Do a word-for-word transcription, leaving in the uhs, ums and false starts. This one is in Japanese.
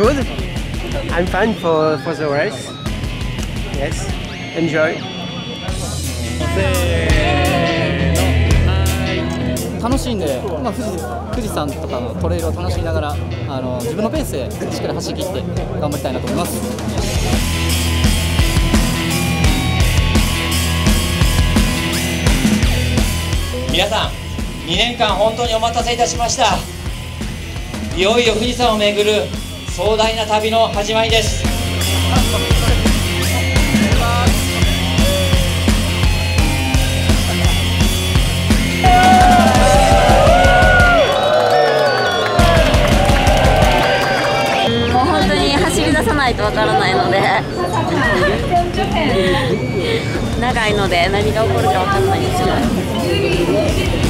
good. I'm fine for for the race. Yes, enjoy. 楽しんで、まあ、富士富士山とかのトレイルを楽しみながらあの自分のペースでしっかり走り切って頑張りたいなと思います。 皆さんにねんかん本当にお待たせいたしました。いよいよ富士山を巡る壮大な旅の始まりです。 もう本当に走り出さないとわからないので長いので何が起こるかわからないんですよ。